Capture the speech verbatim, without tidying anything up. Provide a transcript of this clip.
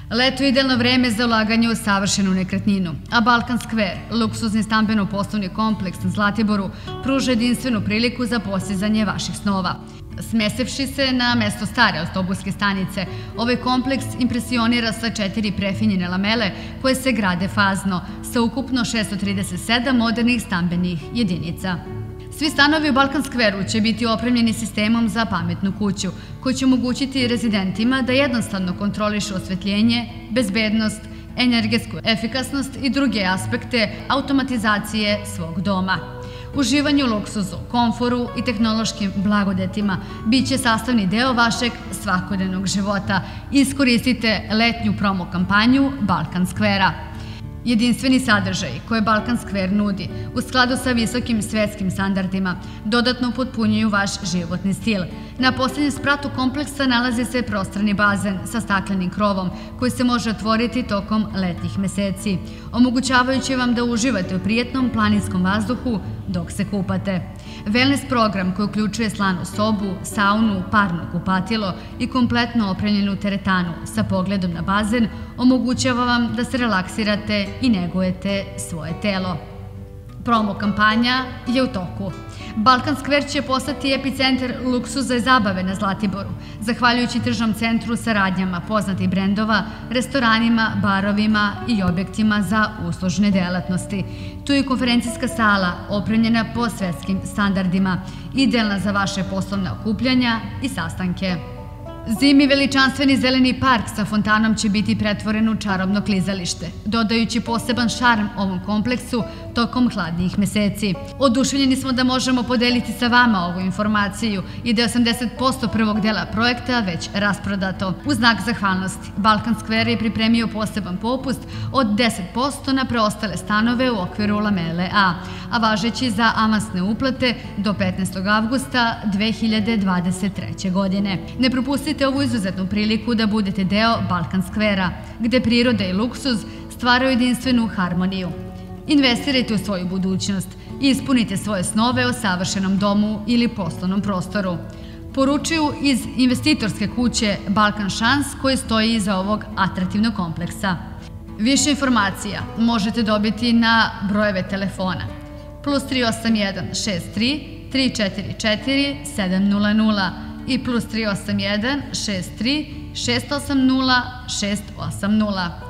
Leto je idealno vreme za ulaganje u savršenu nekretninu, a Balkan Skver, luksuzni stambeno-poslovni kompleks na Zlatiboru, pruža jedinstvenu priliku za postizanje vaših snova. Smestivši se na mesto stare autobuske stanice, ovaj kompleks impresionira sa četiri prefinjene lamele koje se grade fazno, sa ukupno šessto trideset sedam modernih stambenih jedinica. Svi stanovi u Balkan Skveru će biti opremljeni sistemom za pametnu kuću, koji će omogućiti rezidentima da jednostavno kontrolišu osvetljenje, bezbednost, energetsku efikasnost i druge aspekte automatizacije svog doma. Uživanje u luksuzu, komforu i tehnološkim blagodetima biće sastavni deo vašeg svakodnevnog života. Iskoristite letnju promo kampanju Balkan Skvera. Jedinstveni sadržaj koje Balkan Skver nudi u skladu sa visokim svetskim standardima dodatno potpunjuju vaš životni stil. Na poslednjem spratu kompleksa nalazi se prostrani bazen sa staklenim krovom koji se može otvoriti tokom letnjih meseci, omogućavajući vam da uživate u prijetnom planinskom vazduhu dok se kupate. Wellness program koji uključuje slanu sobu, saunu, parno kupatilo i kompletno opremljenu teretanu sa pogledom na bazen omogućava vam da se relaksirate i negujete svoje telo. Promo kampanja je u toku. Balkan Skver će postati epicentar luksuza i zabave na Zlatiboru, zahvaljujući tržnom centru saradnjama poznatih brendova, restoranima, barovima i objektima za uslužne delatnosti. Tu je konferencijska sala opremljena po svetskim standardima, idealna za vaše poslovne okupljanja i sastanke. Zimi veličanstveni zeleni park sa fontanom će biti pretvoren u čarobno klizalište, dodajući poseban šarm ovom kompleksu tokom hladnijih meseci. Oduševljeni smo da možemo podeliti sa vama ovu informaciju i da je osamdeset posto prvog dela projekta već rasprodato. U znak zahvalnosti, Balkan Skver je pripremio poseban popust od deset posto na preostale stanove u okviru lamele A, a važeći za avansne uplate do petnaestog avgusta dve hiljade dvadeset treće. godine. Ne propustite ovu izuzetnu priliku da budete deo Balkan Skvera, gde priroda i luksuz stvaraju jedinstvenu harmoniju. Investirajte u svoju budućnost i ispunite svoje snove o savršenom domu ili poslovnom prostoru. Poručuju iz investitorske kuće Balkan Šans koji stoji iza ovog atraktivnog kompleksa. Više informacija možete dobiti na brojeve telefona plus tri osam jedan šest tri tri četiri četiri sedam nula nula i plus tri osam jedan šest tri šest osam nula šest osam nula.